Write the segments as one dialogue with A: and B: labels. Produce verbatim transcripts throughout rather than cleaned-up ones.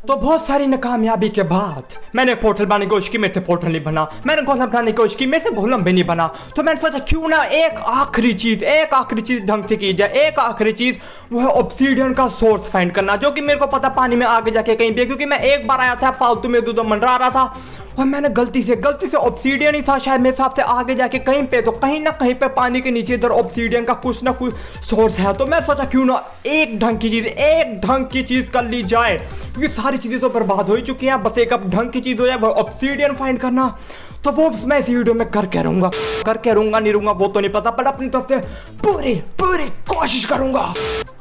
A: तो बहुत सारी नाकामयाबी के बाद मैंने पोर्टल बनाने की कोशिश की, मेरे से पोर्टल नहीं बना। मैंने गोलम बनाने की कोशिश की, मेरे से गोलम भी नहीं बना। तो मैंने सोचा क्यों ना एक आखिरी चीज एक आखिरी चीज ढंग से की जाए। एक आखिरी चीज वो है ऑब्सीडियन का सोर्स फाइंड करना, जो कि मेरे को पता पानी में आगे जाके कहीं भी, क्योंकि मैं एक बार आया था फालतू में दूध मंडरा रहा था और मैंने गलती से गलती से ऑब्सीडियन ही था शायद मेरे हिसाब से आगे जाके कहीं पे, तो कहीं ना कहीं पे पानी के नीचे इधर ऑब्सीडियन का कुछ ना कुछ सोर्स है। तो मैं सोचा क्यों ना एक ढंग की चीज एक ढंग की चीज कर ली जाए, क्योंकि सारी चीजें तो बर्बाद हो ही चुकी हैं, बस एक अब ढंग की चीज हो जाए वो ऑब्सीडियन फाइंड करना। तो वो मैं इस वीडियो में करके रहूंगा करके रहूंगा नहीं रहूंगा वो तो नहीं पता, पर अपनी तरफ से पूरी पूरी कोशिश करूंगा।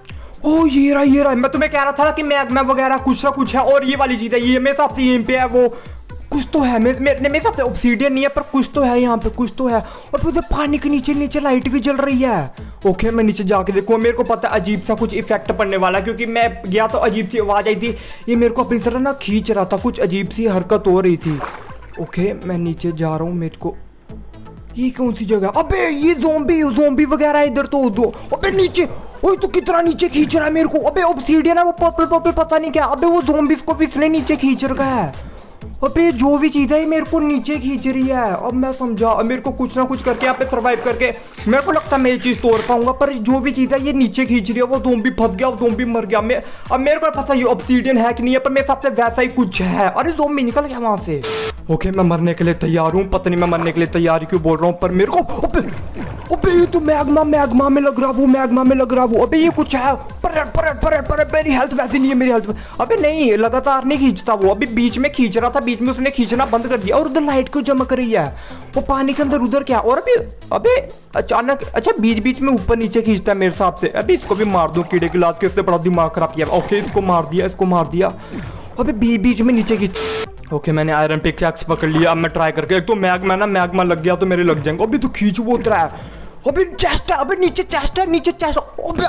A: ओ ये रहा ये रहा, मैं तुम्हें कह रहा था ना कि मैग्मा वगैरह कुछ ना कुछ है, और ये वाली चीज है, ये मेरे हिसाब से यहीं पे है, वो कुछ तो है मेरे मेरे हिसाब से ऑब्सीडियन नहीं है पर कुछ तो है यहाँ पे, कुछ तो है। और फिर उधर पानी के नीचे नीचे लाइट भी जल रही है। ओके मैं नीचे जाके देखूँ, मेरे को पता अजीब सा कुछ इफेक्ट पड़ने वाला, क्योंकि मैं गया तो अजीब सी आवाज आई थी, ये मेरे को अपनी तरह ना खींच रहा था, कुछ अजीब सी हरकत हो रही थी। ओके मैं नीचे जा रहा हूँ, मेरे को ये कौन सी जगह, अबे ये ज़ोंबी ज़ोंबी वगैरह इधर तो दो। अबे नीचे, ओए तो कितना नीचे खींच रहा है मेरे को। अबे ऑब्सीडियन है वो पर्पल पर्पल पता नहीं क्या, अबे वो ज़ोंबीज़ को भी इसने नीचे खींच रखा है। अबे जो भी चीज़ है ये मेरे को नीचे खींच रही है। अब मैं समझा, अब मेरे को कुछ ना कुछ करके यहाँ पे सर्वाइव करके मेरे को लगता है मैं ये चीज़ तोड़ पाऊंगा, पर जो भी चीज़ है ये नीचे खींच रही है। वो ज़ोंबी फंस गया, वो ज़ोंबी मर गया। मैं अब मेरे को पता ये ऑब्सीडियन है कि नहीं है, पर मेरे हिसाब से वैसा ही कुछ है। अरे ज़ोंबी निकल गया वहाँ से। ओके मैं मरने के लिए तैयार हूँ, पता नहीं मैं मरने के लिए तैयार क्यों बोल रहा हूँ, पर मेरे को अबे अबे ये तो मैग्मा मैग्मा में लग रहा वो मैग्मा में लग रहा वो। अबे ये कुछ है, पर पर पर पर मेरी हेल्थ वैसे नहीं है मेरी हेल्थ। अबे नहीं लगातार नहीं खींचता वो, अभी बीच में खींच रहा था, बीच में उसने खींचना बंद कर दिया। और उधर लाइट क्यों चमक रही है, वो पानी के अंदर उधर क्या। और अभी अबे अचानक अच्छा बीच बीच में ऊपर नीचे खींचता है मेरे हिसाब से। अभी इसको भी मार दूं कीड़े की लात के, उससे बड़ा दिमाग खराब किया। ओके इसको मार दिया इसको मार दिया अबे बीच बीच में नीचे खींच। ओके मैंने आयरन पिकैक्स पकड़ लिया, अब मैं ट्राई करके, एक तो मैग्मा ना मैग्मा लग गया तो मेरे लग जाएंगे। अभी तो खींच वो उतरा है, अबे चेस्ट है, अबे नीचे चेस्ट है नीचे चेस्ट। अबे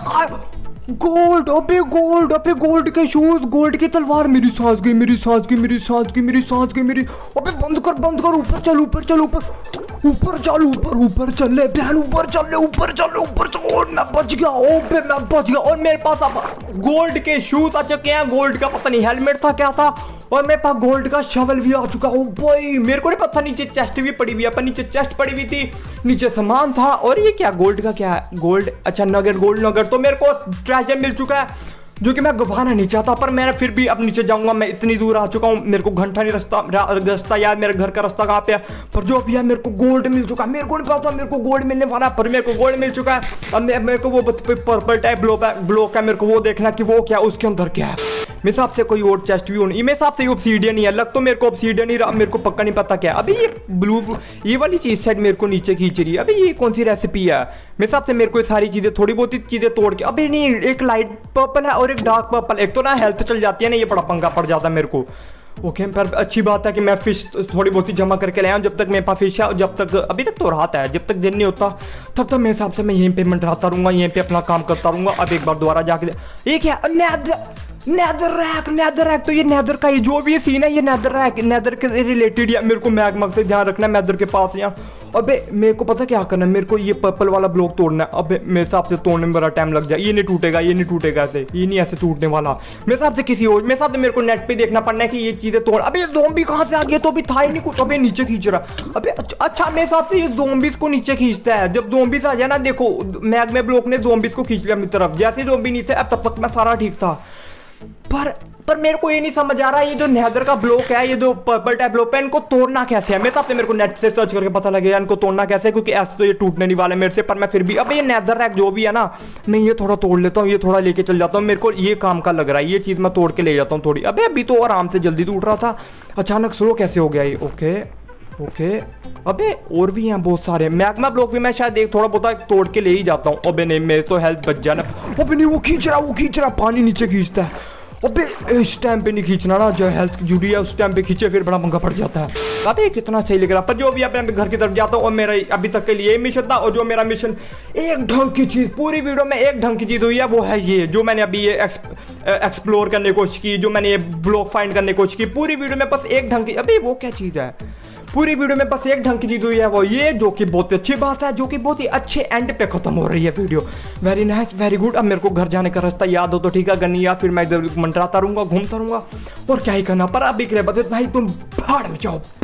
A: गोल्ड, अबे गोल्ड, अबे गोल्ड के शूज, गोल्ड की तलवार। मेरी सांस गई मेरी सांस गई मेरी सांस गई मेरी सांस गई मेरी। अबे बंद कर बंद कर, ऊपर चल ऊपर चल ऊपर ऊपर चल ऊपर ऊपर चल ले बहन, ऊपर चल ले ऊपर चल ले ऊपर चल। और मैं बच गया, ओबे मैं बच गया। और मेरे पास अब गोल्ड के शूज आ चुके हैं, गोल्ड का पता नहीं हेलमेट था क्या था, और मेरे पास गोल्ड का शवल भी आ चुका। ओ भाई मेरे को नहीं पता, नीचे चेस्ट भी पड़ी हुई है, पर नीचे चेस्ट पड़ी हुई थी, नीचे सामान था। और ये क्या गोल्ड का क्या है, गोल्ड अच्छा नगेट, गोल्ड नगेट। तो मेरे को ट्रेजर मिल चुका है जो कि मैं गवाना नहीं चाहता, पर मैं फिर भी अब नीचे जाऊंगा। मैं इतनी दूर आ चुका हूँ, मेरे को घंटा नहीं रास्ता रास्ता यार, मेरे घर का रास्ता कहाँ पे है, पर जो भी है मेरे को गोल्ड मिल चुका है। मेरे को नहीं पता मेरे को गोल्ड मिलने वाला है, पर मेरे को गोल्ड मिल चुका है। अब मेरे को वो पर्पल टाइप ब्लॉक है ब्लॉक है, मेरे को वो देखना कि वो क्या उसके अंदर क्या है। मेरे हिसाब से कोई और चेस्ट भी होनी, मेरे हिसाब से ऑब्सीडियन ही है, लग तो मेरे को ऑब्सीडियन ही रहा, मेरे को पक्का नहीं पता क्या। अभी ये ब्लू ये वाली चीज शायद मेरे को नीचे खींच रही है। अभी ये कौन सी रेसिपी है, मेरे हिसाब से मेरे को ये सारी चीजें थोड़ी बहुत ही चीजें तोड़ के। अभी नहीं एक लाइट पर्पल है और एक डार्क पर्पल, एक तो ना हेल्थ चल जाती है ना, ये बड़ा पंगा पड़ जाता है मेरे को। ओके पर अच्छी बात है कि मैं फिश थोड़ी बहुत ही जमा करके लाया हूँ, जब तक मेरे पास फिश है, जब तक अभी तक तो रात है, जब तक दिन नहीं होता तब तक मेरे हिसाब से मैं यहीं पे मंडराता रहूंगा, यहीं पे अपना काम करता रहूंगा। अब एक बार दोबारा जाके ये क्या नेदर रैक, नेदर रैक, तो ये नेदर का ये जो भी ये सीन है ये नेदर रैक नेदर के रिलेटेड है। मेरे को मैग्मा से ध्यान रखना है, नेदर के पास यहाँ। अबे मेरे को पता क्या करना है, मेरे को ये पर्पल वाला ब्लॉक तोड़ना है। अबे मेरे हिसाब से तोड़ने में बड़ा टाइम लग जाए, ये नहीं टूटेगा ये नहीं टूटेगा ऐसे, ये नहीं ऐसे टूटने वाला मेरे हिसाब से किसी और। मेरे हिसाब से मेरे को नेट पे देखना पड़ना है कि ये चीजें तोड़। अबे ज़ोंबी कहाँ से आ गया, तो अभी था ही नहीं कुछ। अबे नीचे खींच रहा, अबे अच्छा मेरे हिसाब से ये ज़ोंबीज़ को नीचे खींचता है। जब ज़ोंबीज़ आ जाए ना, देखो मैग्मा ब्लॉक ने ज़ोंबीज़ को खींच लिया मेरी तरफ, जैसे ज़ोंबी नहीं थे अब तब तक मैं सारा ठीक था। पर पर मेरे को ये नहीं समझ आ रहा है, ये जो नेदर का ब्लॉक है, ये जो पर्पल टाइप ब्लॉक है, इनको तोड़ना कैसे है। मेरे हिसाब से मेरे को नेट से सर्च करके पता लगेगा इनको तोड़ना कैसे है, क्योंकि ऐसे तो ये टूटने नहीं वाले मेरे से। पर मैं फिर भी अब ये नेदर रैक जो भी है ना, मैं ये थोड़ा तोड़ लेता हूँ, ये थोड़ा लेके चल जाता हूँ। मेरे को ये काम का लग रहा है, ये चीज़ मैं तोड़ के ले जाता हूँ थोड़ी। अबे अभी तो आराम से जल्दी टूट रहा था, अचानक स्लो कैसे हो गया ये। ओके ओके अबे और भी हैं बहुत सारे मैग्मा ब्लॉक भी, मैं शायद एक थोड़ा बहुत तोड़ के ले ही जाता हूँ। अबे नहीं मेरे तो हेल्थ बच जाना। अबे नहीं वो खींच रहा वो खींच रहा पानी नीचे खींचता है। अबे इस टाइम पे नहीं खींचना ना, जो हेल्थ जुड़ी है उस टाइम पे खींचे फिर बड़ा पंगा पड़ जाता है। अबे कितना सही लग रहा, पर जो भी अपने घर की तरफ जाता हूँ और मेरा अभी तक के लिए मिशन था, और जो मेरा मिशन एक ढंग की चीज़ पूरी वीडियो में एक ढंग की चीज़ हुई है वो है ये, जो मैंने अभी ये एक्सप्लोर करने की कोशिश की, जो मैंने ये ब्लॉक फाइंड करने की कोशिश की पूरी वीडियो में, बस एक ढंग की। अभी वो क्या चीज़ है, पूरी वीडियो में बस एक ढंग की चीज हुई है, वो ये जो कि बहुत अच्छी बात है, जो कि बहुत ही अच्छे एंड पे खत्म हो रही है video. Very nice, very good. अब मेरे को घर जाने का रास्ता याद हो तो ठीक है, अगर नहीं याद फिर मैं इधर मंडराता रहूंगा, घूमता रहूंगा और क्या ही करना। पर अभी के लिए बस इतना ही, तुम भाड़ में जाओ।